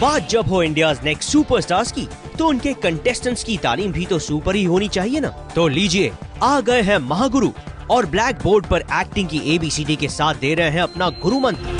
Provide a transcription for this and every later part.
बात जब हो इंडियाज नेक्स्ट सुपरस्टार्स की, तो उनके कंटेस्टेंट्स की तालीम भी तो सुपर ही होनी चाहिए ना। तो लीजिए, आ गए हैं महागुरु और ब्लैक बोर्ड पर एक्टिंग की ABCD के साथ दे रहे हैं अपना गुरु मंत्र।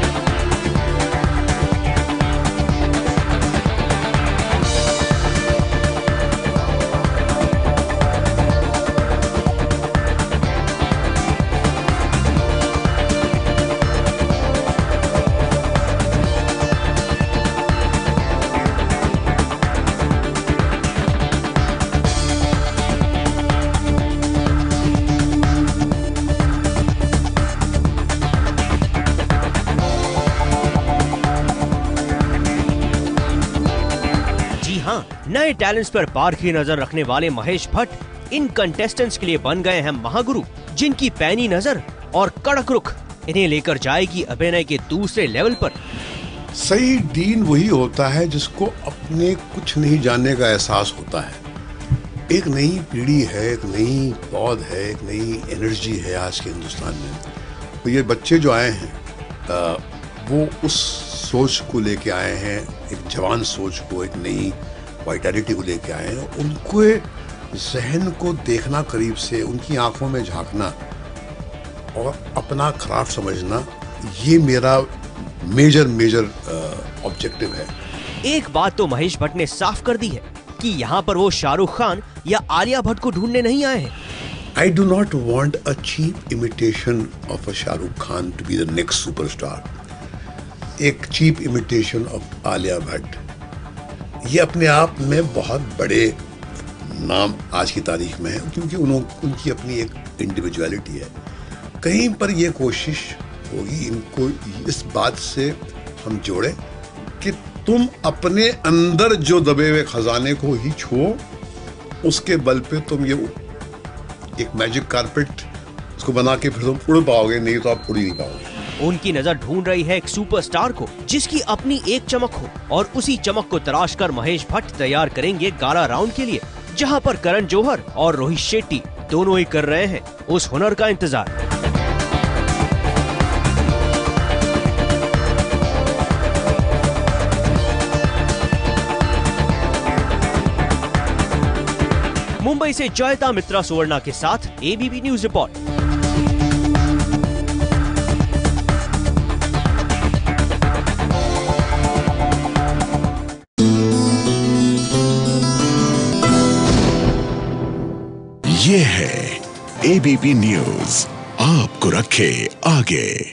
नए टैलेंट्स पर पारखी नजर रखने वाले महेश भट्ट इन कंटेस्टेंट्स के लिए बन गए हैं महागुरु, जिनकी पैनी नजर और कड़क रुख इन्हें लेकर जाएगी अभिनय के दूसरे लेवल पर। सही डीन वही होता है जिसको अपने कुछ नहीं जानने का एहसास होता है। एक नई पीढ़ी है, एक नई पौध है, एक नई एनर्जी है आज के हिंदुस्तान में। तो ये बच्चे जो आए हैं वो उस सोच को लेके आए हैं, एक जवान सोच को, एक नई वाइटैलिटी को लेके आए हैं। उनको जहन को देखना करीब से, उनकी आंखों में झांकना और अपना क्राफ्ट समझना, ये मेरा मेजर ऑब्जेक्टिव है। एक बात तो महेश भट्ट ने साफ कर दी है कि यहाँ पर वो शाहरुख खान या आलिया भट्ट को ढूंढने नहीं आए हैं। I do not want a cheap imitation of a Shahrukh Khan to be the next superstar. एक cheap imitation of Alia Bhatt, ये अपने आप में बहुत बड़े नाम आज की तारीख में है, क्योंकि उनकी अपनी एक इंडिविजुअलिटी है। कहीं पर ये कोशिश होगी इनको इस बात से हम जोड़े कि तुम अपने अंदर जो दबे हुए खजाने को ही छुओ, उसके बल पे तुम ये एक मैजिक कारपेट उसको बना के फिर तुम उड़ पाओगे, नहीं तो आप उड़ ही नहीं पाओगे। उनकी नजर ढूंढ रही है एक सुपरस्टार को जिसकी अपनी एक चमक हो, और उसी चमक को तराश कर महेश भट्ट तैयार करेंगे गाला राउंड के लिए, जहां पर करण जौहर और रोहित शेट्टी दोनों ही कर रहे हैं उस हुनर का इंतजार। मुंबई से जयता मित्रा सुवर्णा के साथ ABP न्यूज रिपोर्ट। ये है ABP न्यूज, आपको रखे आगे।